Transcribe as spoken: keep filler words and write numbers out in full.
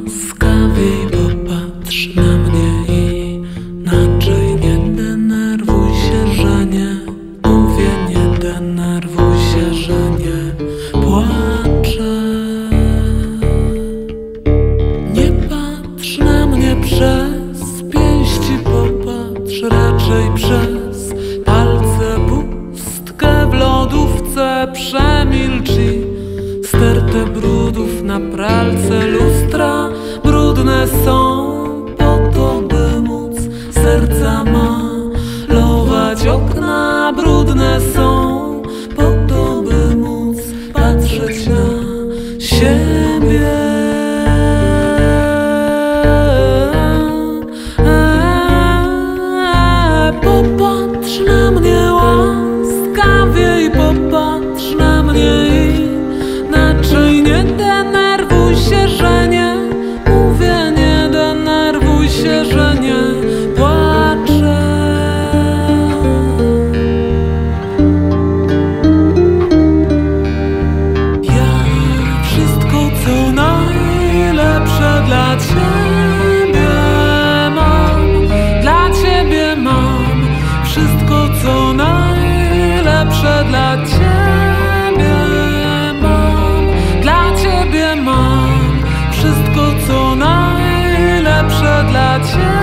Łaskawiej popatrz na mnie inaczej. Nie denerwuj się, że nie mówię. Nie denerwuj się, że nie płaczę. Nie patrz na mnie przez pięści, popatrz raczej przez palce. Pustkę w lodówce przemilcz i stertę brudów na pralce. Lustra brudne są po to, by móc serca malować. Okna brudne są po to, by móc patrzeć na siebie. Popatrz na mnie łaskawiej, popatrz na mnie inaczej. Nie denerwuj się, że nie mówię. Nie denerwuj się, że nie płaczę. Ja wszystko, co najlepsze dla Ciebie mam. Dla Ciebie mam wszystko, co najlepsze dla Ciebie mam. Dla Ciebie mam wszystko, co najlepsze dla Ciebie.